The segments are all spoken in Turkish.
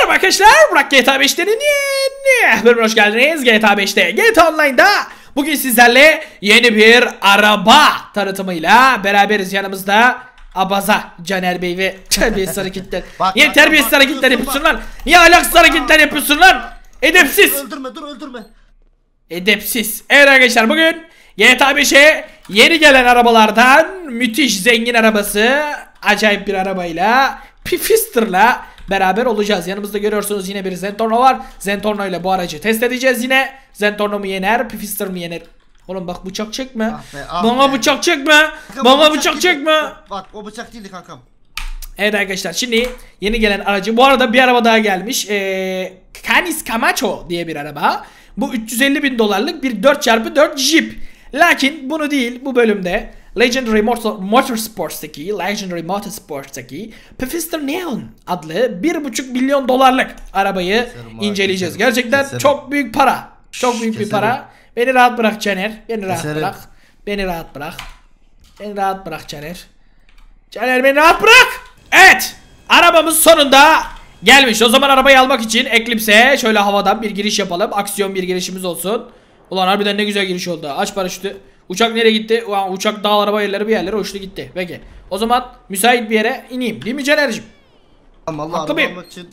Merhaba arkadaşlar, Burak GTA 5'ten yeni bölümüne hoş geldiniz. GTA 5'te, GTA Online'da bugün sizlerle yeni bir araba tanıtımıyla beraberiz. Yanımızda Abaza, Caner Bey ve terbiyesiz hareketler. Niye terbiyesiz hareketler yapıyorsun lan? Niye ahlaksız hareketler yapıyorsun lan? Edepsiz. Öldürme. Edepsiz. Evet arkadaşlar, bugün GTA 5'e yeni gelen arabalardan müthiş zengin arabası, acayip bir arabayla, Pifister'la beraber olacağız. Yanımızda görüyorsunuz yine bir Zentorno var. Zentorno ile bu aracı test edeceğiz yine. Zentorno mu yener, Pifister mi yener? Oğlum bak, bıçak çekme. Bana bıçak çekme. Bana bıçak çekme. Bak, o bıçak değildi kankam. Evet arkadaşlar, şimdi yeni gelen aracı. Bu arada bir araba daha gelmiş. Canis Camacho diye bir araba. Bu 350.000 dolarlık bir 4x4 Jeep. Lakin bunu değil, bu bölümde Legendary Motorsports'taki Pifister Neon adlı 1,5 milyon dolarlık arabayı inceleyeceğiz. Gerçekten çok büyük para. Çok büyük bir para. Beni rahat bırak Caner. Beni rahat bırak. Beni rahat bırak. Beni rahat bırak Caner. Caner, beni rahat bırak. Evet. Arabamız sonunda gelmiş. O zaman arabayı almak için Eclipse'e şöyle havadan bir giriş yapalım. Aksiyon bir girişimiz olsun. Ulan harbiden ne güzel giriş oldu. Aç paraşütü. Uçak nereye gitti? Ulan uçak dağ araba yerleri bir yerlere uçtu gitti. Peki. O zaman müsait bir yere ineyim. Değil mi Caner'cim? Allah haklı mıyım? için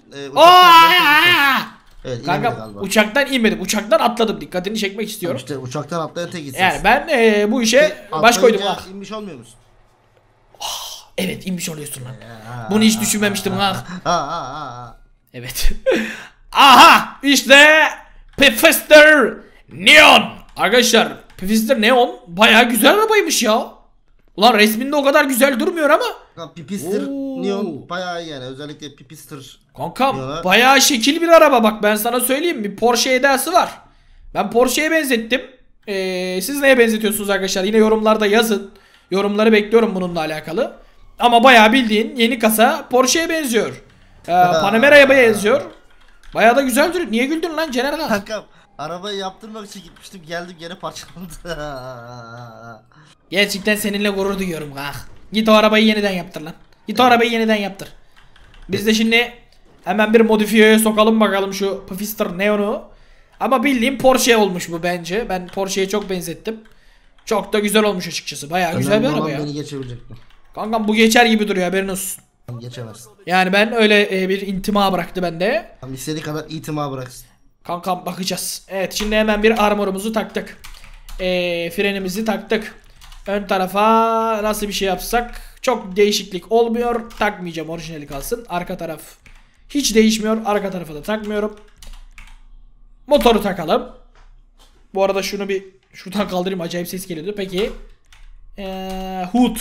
Evet, kanka uçaktan inmedim. Uçaktan atladım. Dikkatini çekmek istiyorum. İşte uçaktan atlayan tek gitsin. Yani ben bu işe baş koydum. İnmiş olmuyor musun? Evet, inmiş oluyorsun lan. Bunu hiç düşünmemiştim lan. Evet. Aha, işte Pifister Neon. Arkadaşlar, Pifister Neon bayağı güzel arabaymış ya. Ulan resminde o kadar güzel durmuyor ama. Pipister Neon bayağı iyi yani, özellikle Pipister. Kankam bayağı şekil bir araba, bak ben sana söyleyeyim, bir Porsche edası var. Ben Porsche'ye benzettim. Siz neye benzetiyorsunuz arkadaşlar? Yine yorumlarda yazın. Yorumları bekliyorum bununla alakalı. Ama bayağı bildiğin yeni kasa Porsche'ye benziyor. Panamera'ya benziyor. Bayağı da güzel duruyor. Niye güldün lan Caner? Kankam, arabayı yaptırmak için gitmiştim, geldim gene parçalandı. Gerçekten seninle gurur duyuyorum. Git o arabayı yeniden yaptır lan. Git o arabayı yeniden yaptır. Biz de şimdi hemen bir modifiyeye sokalım bakalım şu Pifister Neon'u. Ama bildiğim Porsche olmuş bu bence. Ben Porsche'ye çok benzettim. Çok da güzel olmuş açıkçası. Bayağı güzel bir araba ya. Beni geçebilecek mi? Kankam bu geçer gibi duruyor, haberin olsun. Geçemezsin. Yani ben öyle bir intima bıraktı bende. İstediği kadar itima bıraksın. Kankam bakacağız. Evet, şimdi hemen bir armorumuzu taktık. Frenimizi taktık. Ön tarafa nasıl bir şey yapsak çok değişiklik olmuyor. Takmayacağım, orijinali kalsın. Arka taraf hiç değişmiyor. Arka tarafa da takmıyorum. Motoru takalım. Bu arada şunu bir şuradan kaldırayım, acayip ses geliyordu. Peki Hood.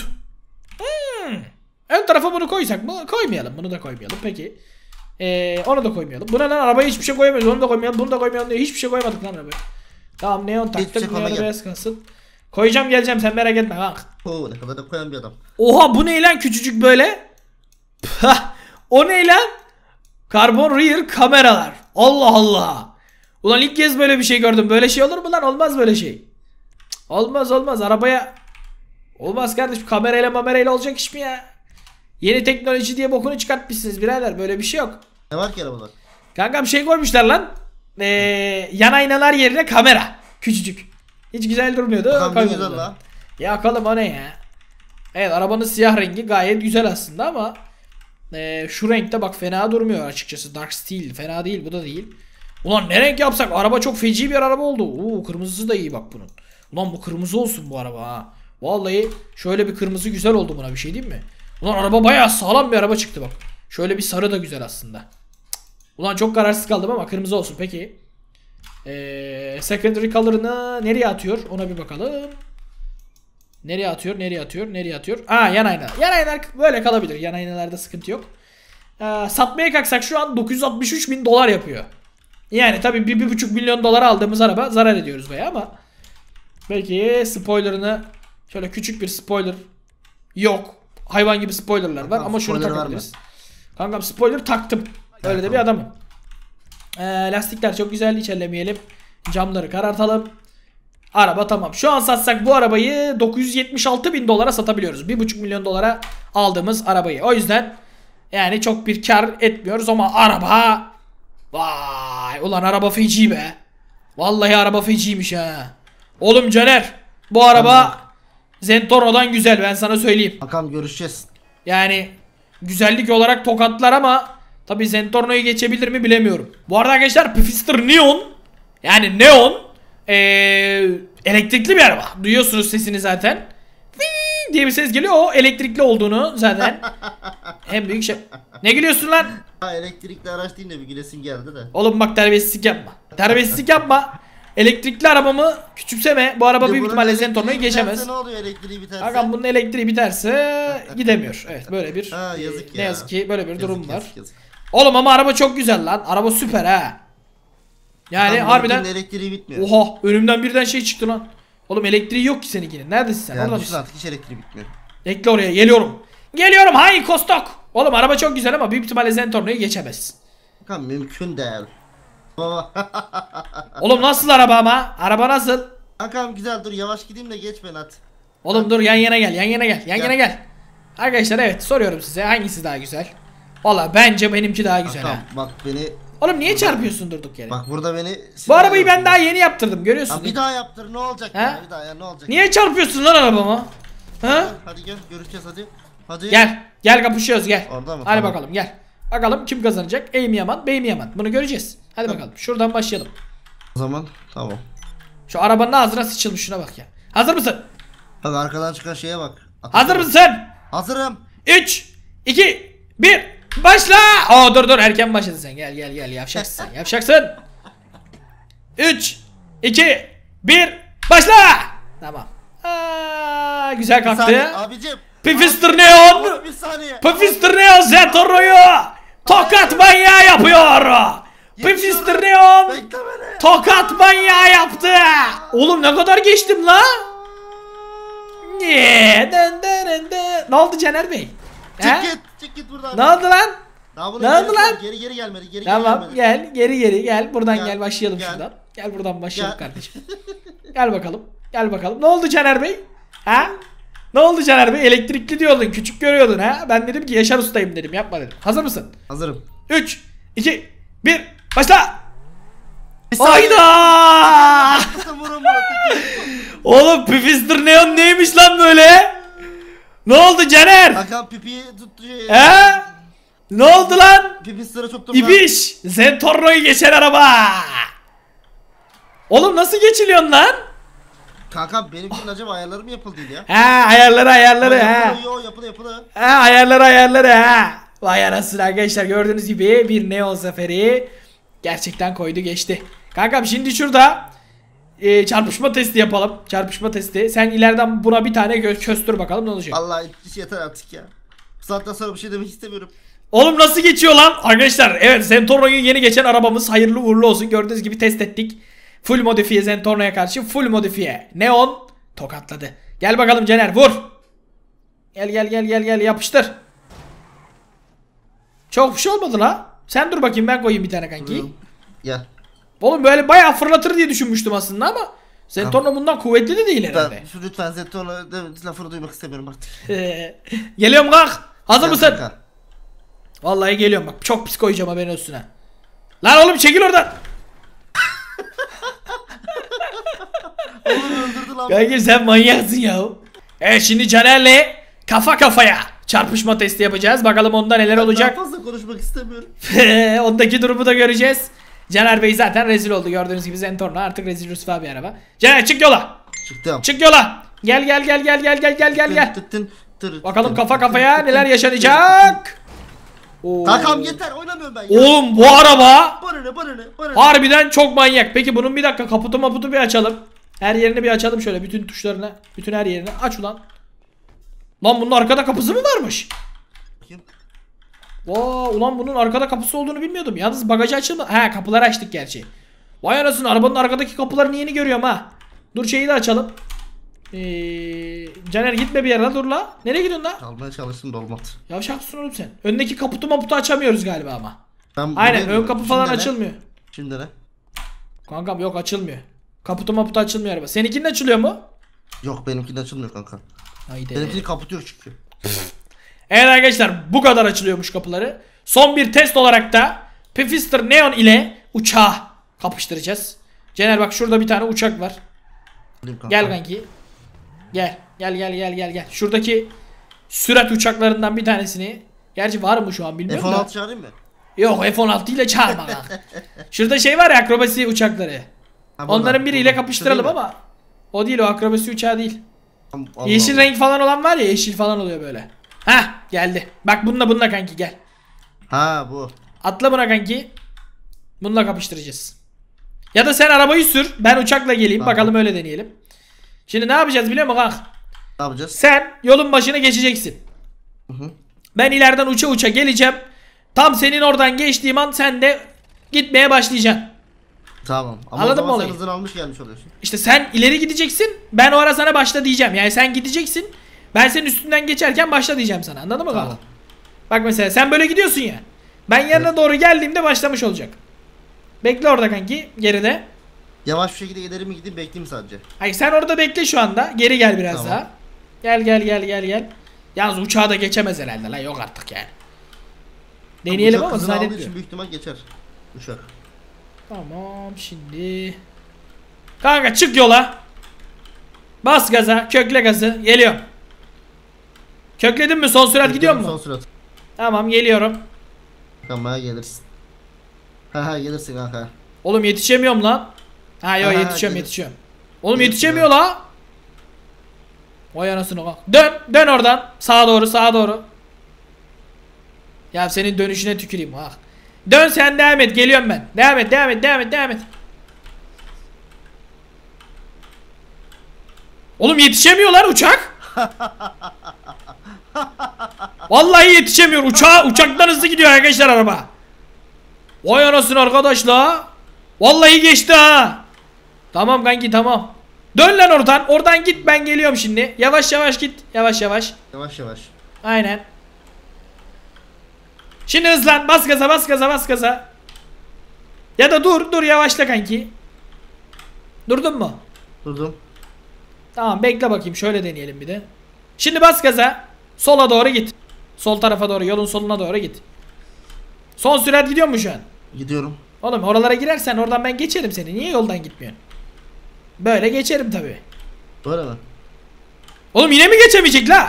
Ön tarafa bunu koysak mı? Koymayalım. Bunu da koymayalım. Peki onu da koymayalım. Buna lan arabaya hiçbir şey koyamıyoruz. Onu da koymayalım. Bunu da koymayalım diye hiçbir şey koymadık lan arabaya. Tamam, neon taktık. Neon beyaz kalsın. Koyacağım, geleceğim, sen merak etme bak. Ne kadar da koyan bir adam. Oha, bu ne lan küçücük böyle? O ne lan? Carbon rear kameralar. Allah Allah. Ulan ilk kez böyle bir şey gördüm. Böyle şey olur mu lan? Olmaz böyle şey. Olmaz arabaya. Olmaz kardeşim, kamerayla olacak iş mi ya? Yeni teknoloji diye bokunu çıkartmışsınız birader, böyle bir şey yok. Ne var ki arabada? Kankam şey koymuşlar lan. Yan aynalar yerine kamera. Küçücük. Hiç güzel durmuyordu. Güzel lan. Ya oğlum, o ne ya? Evet, arabanın siyah rengi gayet güzel aslında ama şu renkte bak fena durmuyor açıkçası. Dark Steel fena değil, bu da değil. Ulan ne renk yapsak, araba çok feci bir araba oldu. Kırmızısı da iyi bak bunun. Ulan bu kırmızı olsun bu araba ha. Vallahi şöyle bir kırmızı güzel oldu, buna bir şey diyeyim mi? Ulan araba bayağı sağlam bir araba çıktı bak. Şöyle bir sarı da güzel aslında. Ulan çok kararsız kaldım ama kırmızı olsun. Peki secondary color'ını nereye atıyor, ona bir bakalım. Nereye atıyor? Yan ayna. Yan aynalar böyle kalabilir. Yan aynalarda sıkıntı yok. Satmaya kalksak şu an 963.000 dolar yapıyor. Yani tabii 1,5 milyon dolara aldığımız araba zarar ediyoruz bayağı ama. Peki spoiler'ını şöyle küçük bir spoiler yok. Hayvan gibi spoilerlar var ama şunu takabiliriz. Kankam spoiler taktım. Öyle de bir adamım. Lastikler çok güzel, hiç ellemeyelim. Camları karartalım. Araba tamam. Şu an satsak bu arabayı 976.000 dolara satabiliyoruz. 1,5 milyon dolara aldığımız arabayı. O yüzden yani çok bir kar etmiyoruz ama araba Vay ulan araba feci be. Vallahi araba feciymiş ha. Oğlum Caner, bu araba Zentorno'dan güzel, ben sana söyleyeyim. Bakalım görüşeceğiz. Yani güzellik olarak tokatlar ama tabi Zentorno'yu geçebilir mi bilemiyorum. Bu arada arkadaşlar Pifister Neon, yani Neon elektrikli bir araba. Duyuyorsunuz sesini zaten. Vii diye bir ses geliyor, o elektrikli olduğunu zaten. En büyük şey. Ne gülüyorsun lan? Ha, elektrikli araç değil de bir gülesim geldi de. Oğlum bak, terbiyesizlik yapma. Terbiyesizlik yapma. Elektrikli arabamı küçümseme. Bu araba büyük ihtimalle Zentorno'yu geçemez. Ne oluyor elektriği biterse? Hakan bunun elektriği biterse gidemiyor. Evet, böyle bir Ha, yazık ne ya. yazık ki böyle bir durum var. Yazık. Oğlum ama araba çok güzel lan. Araba süper ha. Yani Tam harbiden. benimkinin elektriği bitmiyor. Oha, önümden birden şey çıktı lan. Oğlum elektriği yok ki seninkinin. Neredesin sen? Yani Orada düşün mısın? artık hiç elektriği bitmiyor. Bekle, oraya geliyorum. Geliyorum, hay kostok. Oğlum araba çok güzel ama büyük ihtimalle Zentorno'yu geçemez. Bakalım mümkün değil. Baba. Oğlum nasıl araba ama? Araba nasıl? Kankam güzel, dur yavaş gideyim de geç beni at. Oğlum dur, yan yana gel, yan yana gel, yan Gel. yana gel. Arkadaşlar evet, soruyorum size, hangisi daha güzel? Valla bence benimki daha güzel Kankam ha. bak beni. Oğlum niye çarpıyorsun durduk yere? Bak burada beni. Bu arabayı ben daha yeni yaptırdım, görüyorsun. Ya bir daha yaptır, ne olacak Ha? ya, bir daha ya, ne olacak? Niye çarpıyorsun lan arabama? Ha? Hadi gel görüşeceğiz hadi. Hadi. Gel kapışıyoruz, gel. Orada mı? Hadi Tamam. bakalım, gel. Bakalım kim kazanacak? Ey mi yaman, bey mi yaman? Bunu göreceğiz. Hadi bakalım, şuradan başlayalım. O zaman tamam. Şu arabanın ağzına sıçılmış, şuna bak ya. Hazır mısın? Bak arkadan çıkan şeye bak. Hazır mısın? Hazırım. 3 2 1 başla. Dur erken başladın sen. Gel yavşaksın sen. Yavşaksın. 3 2 1 başla. Tamam. Güzel Bir kalktı. saniye abicim. Pifister Neon. Bir saniye. Pifister Neon Zentorno'yu tokat manyağı yapıyor. Pifister Neon Bekle beni. tokat manyağı yaptı. Oğlum ne kadar geçtim la? Ne oldu Caner Bey? He? Çık git buradan. Ne oldu lan? Daha bunun Ne oldu gerisi lan? yok. Geri gelmedi. Geri Tamam, gelmedi. gel geri buradan Gel, gel başlayalım gel. şuradan. Gel buradan başlayalım Gel. kardeşim. Gel bakalım. Ne oldu Caner Bey? Ha? Ne oldu Caner Bey? Elektrikli diyordun, küçük görüyordun ha? Ben dedim ki Yaşar Usta'yım dedim, yapma dedim. Hazır mısın? Hazırım. 3 2 1 başla. Bir saniye. Hayda! Vurun bana. Oğlum Pifister Neon neymiş lan böyle? Ne oldu Caner? Kankam pipiyi tuttu. He? Ne oldu lan? Pipi sıra çok da. İbiş! Zentorno'yu geçen araba! Oğlum nasıl geçiliyorsun lan? Kankam benimkinin acaba ayarları mı yapıldıydı ya? Ha, ayarları ha. Yapılı. Ha, ayarları ha. Vay anasını arkadaşlar, gördüğünüz gibi bir Neon Safari gerçekten koydu geçti. Kankam şimdi şurada çarpışma testi yapalım. Çarpışma testi. Sen ileriden buna bir tane köstür bakalım ne olacak. Vallahi hiç yeter artık ya. Bu saatten sonra bir şey demek istemiyorum. Oğlum nasıl geçiyor lan? Arkadaşlar evet, Zentorno'yu yeni geçen arabamız, hayırlı uğurlu olsun. Gördüğünüz gibi test ettik. Full modifiye Zentorno'ya karşı, full modifiye. Neon tokatladı. Gel bakalım Caner, vur. Gel yapıştır. Çok bir şey olmadı la. Sen dur bakayım, ben koyayım bir tane kanki. Gel. Oğlum böyle bayağı fırlatır diye düşünmüştüm aslında ama Zentorno bundan kuvvetli de değil herhalde. Lütfen Zentorno lafını duymak istemiyorum artık. Geliyorum kalk. Hazır mısın? Kanka. Vallahi geliyorum bak. Çok pis koyacağım haberin üstüne. Lan oğlum çekil oradan. Oğlum öldürdü lan. Kanka sen manyaksın ya. Evet, şimdi Caner'le kafa kafaya çarpışma testi yapacağız. Bakalım onda neler olacak. Daha fazla konuşmak istemiyorum. Ondaki durumu da göreceğiz. Caner Bey zaten rezil oldu. Gördüğünüz gibi Zentorno artık rezil rüsva bir araba. Caner çık yola. Çıktım. Çık yola. Gel. Bakalım kafa kafaya neler yaşanacak. Oo. Kankam yeter, oynamıyorum ben ya. Oğlum bu araba Bana ne. harbiden çok manyak. Peki bunun bir dakika kaputu bir açalım. Her yerini bir açalım şöyle, bütün tuşlarını, bütün her yerini aç ulan. Lan bunun arkada kapısı mı varmış? Kim? Ulan bunun arkada kapısı olduğunu bilmiyordum. Yalnız bagajı açılma. Ha, kapıları açtık gerçi. Vay anasını, arabanın arkadaki kapılarını yeni görüyorum ha. Dur şeyi de açalım. Caner gitme bir yere, dur la. Nereye gidiyorsun la? Çalmaya çalıştım da olmadı. Yavşaksın oğlum sen. Öndeki kaputu açamıyoruz galiba ama. Ben Aynen, ön kapı falan açılmıyor. Şimdi ne? Kankam yok, açılmıyor. Kaputu açılmıyor araba. Seninkinin açılıyor mu? Yok, benimkinin açılmıyor kanka. Haydi. Benimkinin kaputu yok çünkü. Evet arkadaşlar, bu kadar açılıyormuş kapıları. Son bir test olarak da Pfister Neon ile uçağı kapıştıracağız. Cener bak şurada bir tane uçak var. Gel kanki. Gel. Gel. Şuradaki sürat uçaklarından bir tanesini. Gerçi var mı şu an bilmiyorum da. F-16 çağırayım mı? Yok F-16 ile çağırma lan. Şurada şey var ya, akrobasi uçakları. Onların biriyle kapıştıralım ama. O değil, o akrobasi uçağı değil. Allah Yeşil Allah. renk falan olan var ya, yeşil falan oluyor böyle. Hah geldi. Bak bununla kanki gel. Ha bu. Atla buna kanki. Bununla kapıştıracağız. Ya da sen arabayı sür, ben uçakla geleyim. Tamam. Bakalım, öyle deneyelim. Şimdi ne yapacağız biliyor musun kanka? Ne yapacağız? Sen yolun başına geçeceksin. Hı. Ben ileriden uça geleceğim. Tam senin oradan geçtiğim an sen de gitmeye başlayacaksın. Tamam. Ama Anladın o zaman mı olayı? sen hızını almış gelmiş oluyorsun. İşte sen ileri gideceksin. Ben o ara sana başla diyeceğim. Yani sen gideceksin. Ben senin üstünden geçerken başla diyeceğim sana. Anladın mı Tamam. kanka? Bak mesela sen böyle gidiyorsun ya. Ben yanına doğru geldiğimde başlamış olacak. Bekle orada kanki, geride. Yavaş bir şekilde ileri mi gideyim, bekleyeyim sadece. Hayır, sen orada bekle şu anda. Geri gel biraz Tamam. daha. Gel. Yalnız uçağı da geçemez herhalde lan. Yok artık yani. Deneyelim Uçak ama hızını aldığı zannetmiyorum. için büyük ihtimal geçer. Uçak. Tamam şimdi. Kanka çık yola. Bas gaza, kökle gazı. Geliyorum. Kökledin mi? Son sürat gidiyor Son mu? sürat. Tamam, geliyorum. Tamam gelirsin. Ha gelirsin kanka. Oğlum yetişemiyorum lan. Ha yok, Ha, yetişiyorum. Oğlum Gelir, yetişemiyor la. Vay anasını bak. Dön oradan. Sağa doğru. Ya senin dönüşüne tüküreyim ha. Dön sen, devam et, geliyorum ben. Devam et. Oğlum yetişemiyorlar uçak. Vallahi yetişemiyor. Uçaktan hızlı gidiyor arkadaşlar araba. Vay anasını arkadaş la. Vallahi geçti ha. Tamam kanki, tamam. Dön lan oradan. Oradan git, ben geliyorum şimdi. Yavaş git. Yavaş. Yavaş. Aynen. Şimdi hızlan. Bas gaza. Ya da dur yavaşla kanki. Durdun mu? Durdum. Tamam, bekle bakayım, şöyle deneyelim bir de. Şimdi bas gaza. Sola doğru git. Sol tarafa doğru, yolun soluna doğru git. Son sürat gidiyor mu şu an? Gidiyorum. Oğlum oralara girersen oradan ben geçerim seni. Niye yoldan gitmiyorsun? Böyle geçerim tabi. Böyle mi? Oğlum yine mi geçemeyecek la?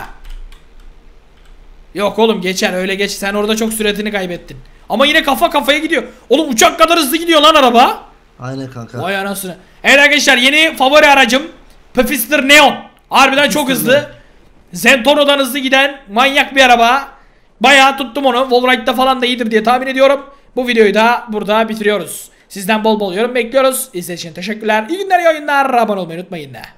Yok oğlum, geçer, öyle geç. Sen orada çok süratini kaybettin. Ama yine kafa kafaya gidiyor. Oğlum uçak kadar hızlı gidiyor lan araba. Aynen kanka. Vay anasını. Evet arkadaşlar, yeni favori aracım Pfister Neon. Harbiden çok hızlı. Zentorno'dan hızlı giden manyak bir araba. Bayağı tuttum onu. Wallride'da falan da iyidir diye tahmin ediyorum. Bu videoyu da burada bitiriyoruz. Sizden bol bol yorum bekliyoruz. İzlediğiniz için teşekkürler. İyi günler, iyi oyunlar. Abone olmayı unutmayın.